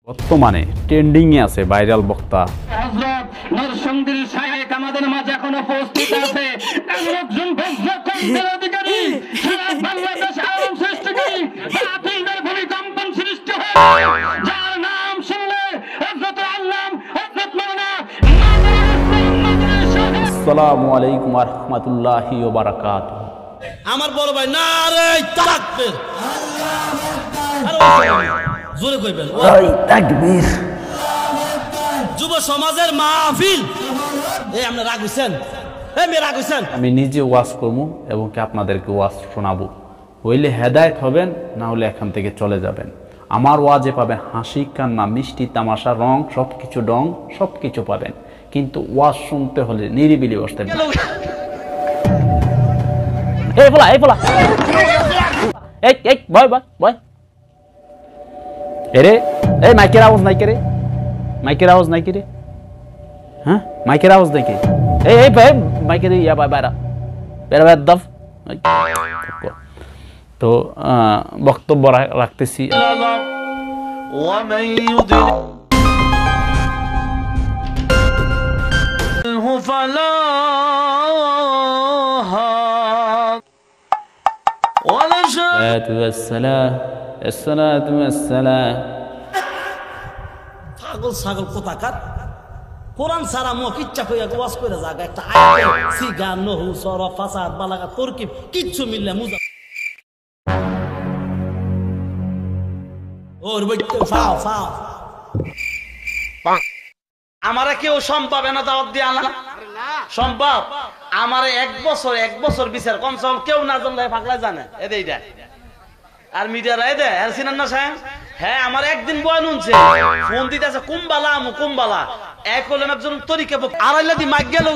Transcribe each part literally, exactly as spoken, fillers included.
বর্তমানে ট্রেন্ডিং এ আছে ভাইরাল বক্তা হযরত নরসিংদীর শায়েখ আমাদের মাঝে এখন উপস্থিত আছে। এমন একজন বজ্রকণ্ঠের অধিকারী, সারা বাংলাদেশ আলোড়ন সৃষ্টিকারী, বাতিলদের ভূমিকম্পন সৃষ্টি হয়, যার নাম শুনলে হযরত আল্লাহ হযরত মাওলানা আসসালামু আলাইকুম ওয়া রাহমাতুল্লাহি ওয়া বারাকাতুহু। আমার বড় ভাই নারে তাকবীর, আল্লাহু আকবার, জোরে কইবেন ওই তাকবীর। যুব সমাজের মাহফিল, এই আমরা রাগ হইছেন, এই মে রাগ হইছেন। আমি নিজে ওয়াজ করব এবং কি আপনাদেরকে ওয়াজ শোনাবো। হইলে হেদায়েত হবেন, না হলে এখান থেকে চলে যাবেন। আমার ওয়াজে পাবেন হাসি, কান্না, মিষ্টি, তামাশা, রং, সবকিছু ডং সবকিছু পাবেন, কিন্তু ওয়াজ শুনতে হলে নিরিবিলি বসতে হবে। এই বলা এই বলা এই এই বয় বয় বয় এরে এই মাইকের আওয়াজ নাই কে রে? মাইকের আওয়াজ নাই কি রে? হ্যাঁ মাইকের আওয়াজ নাই কি? এই এই ভাই মাইকের ইয়া বাই বাইরা বেরা বের দফ। তো বক্তব্য রাখতেছি। ومن يضلله فلا ولا الصلاة والسلام الصلاة والسلام পাগল ছাগল কোথাকার কোরআন সারা মুখ ইচ্ছা কইয়া ওয়াজ কইরা জায়গা একটা আয়াত সিগা নহু সরফ ফাসাদ বালাগা তরকিব কিচ্ছু মিললে মুজা ওর বইতে ফাও ফাও আমারে কেউ সম্ভব না দাওয়াত দিয়া না সম্ভব। আমারে এক বছর এক বছর বিচার কমসে কম কেউ না জানলে পাগলা জানে এদে এইটা আর মিডিয়ারা এদে আর সিনান না সাহেব। হ্যাঁ আমার একদিন বয়ান শুনছে, ফোন দিতেছে কুম্বালা আমু কুম্বালা এক হলেন একজন তরিকে আড়াইলা দি মাগ গেল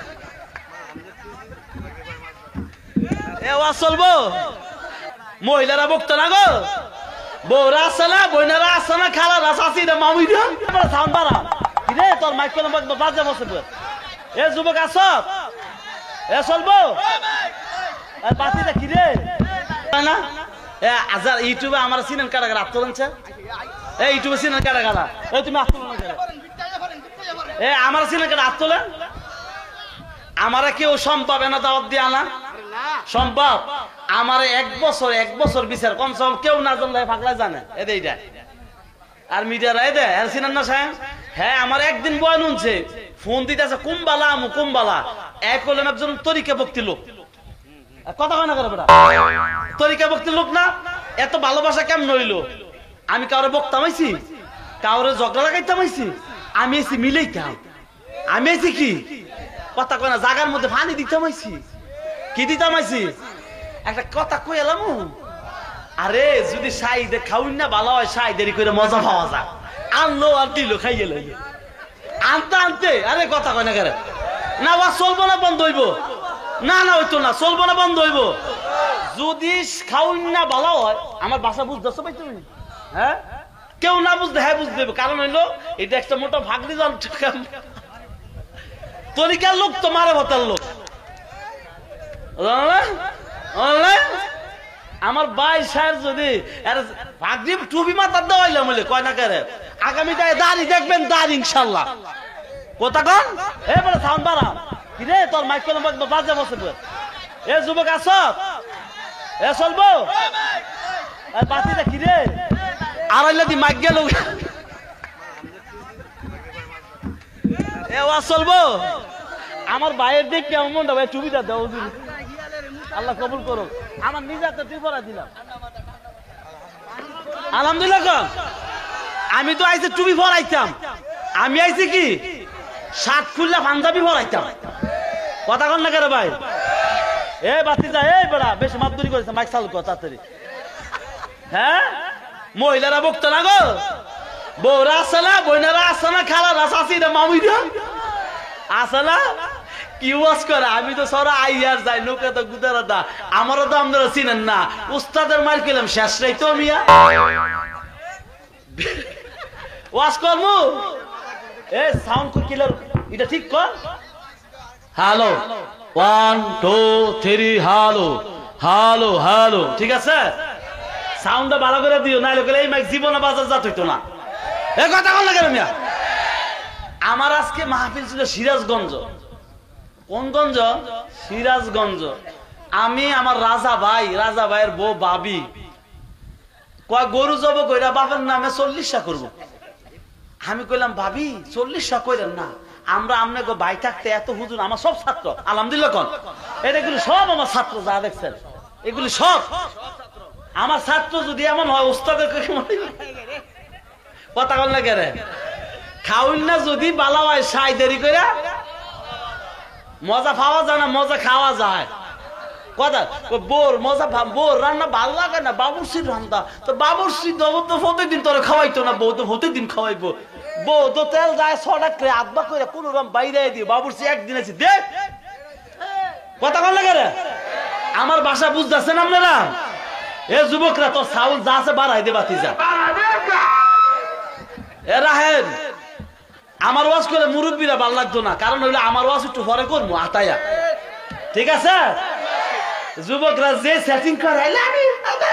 এ ওয়াজ চলবো। মহিলারা বকতো না গো, বউরা আসে না, বইনারা আসে না, খালারা চাচি রে মামি রে সাউন্ড বাড়া কিরে তোর মাইক কোন বাজে বসে এ যুবক আস এ চলবো বাতিটা কিরে না এ আজার ইউটিউবে আমার সিনেন কাটা গেল আত্মলনছে এই ইউটিউবে সিনেন কাটা গেল এই তুমি আত্মলন এ আমার সিনেন কাটা আত্মলেন আমারে কেউ সম্ভব না দাওয়াত দিয়া না সম্ভব। আমারে এক বছর এক বছর বিচার কমসে কম কেউ না জানলে পাগলা জানে এদে এইটা আর মিডিয়ারা এদে আর সিনেন না সাহেব। হ্যাঁ আমার একদিন বয়ান শুনছে, ফোন দিতেছে কুম্বালা আমু কুম্বালা এক হলেন একজন তরিকা ভক্তি লোক। কথা কয় না করে বেটা তরিকা ভক্তি লোক না, এত ভালোবাসা কেমন হইলো? আমি কাউরে বক্তাম আইছি, কাউরে ঝগড়া লাগাইতাম আইছি, আমি আইছি মিলেইতাম, আমি আইছি কি কথা কয় না জাগার মধ্যে পানি দিতাম আইছি, কি দিতাম আইছি একটা কথা কই এলাম। আরে যদি সাইদে খাউন না ভালো হয়, সাই দেরি করে মজা পাওয়া যায়, আনলো আর দিল খাই গেল আনতে আনতে। আরে কথা কয় না কেন না ওয়া চলবো না বন্ধ হইব না না হইতো না চলবো না বন্ধ হইব যদি খাউন না ভালো হয়। আমার বাসা বুঝতেছো ভাই তুমি? হ্যাঁ কেউ না বুঝতে হ্যাঁ বুঝতে দেবে, কারণ হইলো এটা একটা মোটা ভাগলি জল তরিকার লোক তো মারে ভতার লোক। আমার ভাই সাহেব যদি ভাগরি টুপি মাথার দেওয়াইলাম বলে কয় না কেরে আগামীতে দাড়ি দেখবেন দাড়ি ইনশাল্লাহ। কথা কন এবারে সাউন্ড বাড়া কিরে তোর মাইক কোন বাজে বসে এ যুবক আস এ চলবো বাতিটা কিরে আড়াইলা দি মাইক গেল এ ওয়াজ চলবো। আমার ভাইয়ের দিক কেমন মনটা ভাই টুপিটা দেওয়া আল্লাহ কবুল করুক। আমার নিজে একটা টুপি পরা দিলাম আলহামদুলিল্লাহ। আমি তো আইসে টুপি পরাইতাম, আমি আইছি কি শার্ট খুললা পাঞ্জাবি পরাইতাম। কথা কন না কেন ভাই? এ বাতি যা এই বেড়া বেশি মাপদুরি করেছে, মাইক চালু কর তাড়াতাড়ি। হ্যাঁ মহিলারা বকতো না গো, বউরা আসে না, বইনারা আসে না, খালারা চাচি রে মামি রে আসে না, কি ওয়াজ করে? আমি তো সরা আইয়ার যাই নৌকা তো গুদারা দা আমারও তো আপনারা চিনেন না, উস্তাদের মার খেলাম শেষ রাই তো মিয়া ওয়াজ করমু। এ সাউন্ড কিলার এটা ঠিক কর। Hello one two three hello hello hello ঠিক আছে। সাউন্ডটা ভালো করে দিও, নাইলে এই মাইক জীবনে বাজার যাত হইতো না। এ কথা বল না কেন মিয়া? আমার আজকে মাহফিল ছিল সিরাজগঞ্জ। কোন গঞ্জ? সিরাজগঞ্জ। আমি আমার রাজা ভাই, রাজা ভাইয়ের বউ বাবি কয় গরু জব কইরা বাবার নামে চল্লিশটা করবো। আমি কইলাম ভাবি চল্লিশটা কইলেন না, আমরা আপনাকে ভাই থাকতে এত হুজুর আমার সব ছাত্র আলহামদুলিল্লাহ কন, এগুলি সব আমার ছাত্র যা দেখছেন এগুলি সব আমার ছাত্র। যদি এমন হয় উস্তাদের কথা বল না কেরে খাউল না যদি বালা হয় সাই দেরি করে মজা পাওয়া যায় না, মজা খাওয়া যায়। কথা বোর মজা বোর রান্না ভালো লাগে না, বাবুর্চির রান্না তো বাবুর্চি তো প্রতিদিন তোরা খাওয়াইতো না, বউ তো প্রতিদিন খাওয়াইবো। বউ তো তেল যায় ছটা করে আধবা করে কোন রকম বাইরে দিয়ে বাবুর্চি একদিন আছে দেখ কথা বল লাগে রে। আমার বাসা বুঝতেছেন আপনারা? এ যুবকরা তোর চাউল যা আছে বাড়াই দে বাতি যা এ রাহেন। আমার ওয়াজ করে মুরব্বীরা ভাল লাগতো না, কারণ হইলে আমার ওয়াজ একটু পরে করবো আতায়া, ঠিক আছে? যুবকরা যে সেটিং করাইলে আমি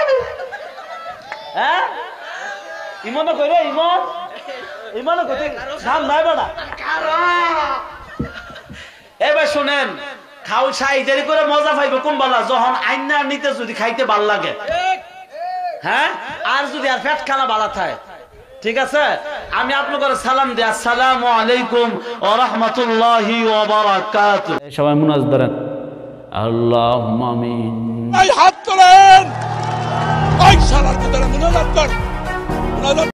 হ্যাঁ ইমন কইরে ইমন ইমন কইতে নাম নাই বাড়া। এবার শুনেন, খাও সাই দেরি করে মজা পাইবে কোন বালা? যখন আইনা নিতে যদি খাইতে ভাল লাগে, হ্যাঁ, আর যদি আর পেট খানা বালা থাকে, ঠিক আছে? আমি আপনাদের সালাম দিই, আসসালামু আলাইকুম ওয়া রাহমাতুল্লাহি ওয়া বারাকাতুহু। সবাই মুনাজ ধরেন, আল্লাহুম্মা আমিন। এই হাত তোলেন, ওই শালার ভিতরে মুনাজাত কর।